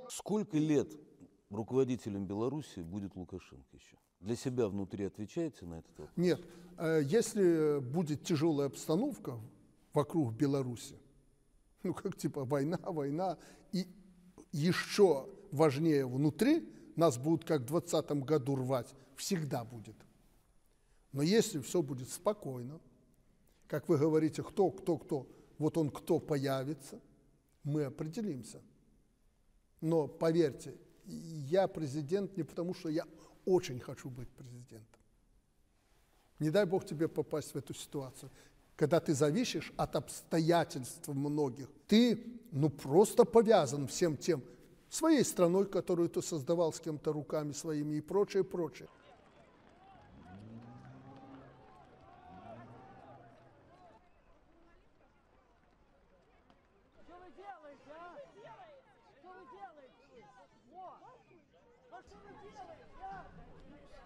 Сколько лет руководителем Беларуси будет Лукашенко еще? Для себя внутри отвечаете на этот вопрос? Нет, если будет тяжелая обстановка вокруг Беларуси, ну как типа война, и еще важнее внутри, нас будут как в 2020 году рвать, всегда будет. Но если все будет спокойно, как вы говорите, кто, вот он кто появится, мы определимся. Но поверьте, я президент не потому, что я очень хочу быть президентом. Не дай Бог тебе попасть в эту ситуацию. Когда ты зависишь от обстоятельств многих, ты просто повязан всем тем, своей страной, которую ты создавал с кем-то руками своими и прочее, прочее. Что вы делаете, а? Что вы делаете? Вот! А что вы делаете, а?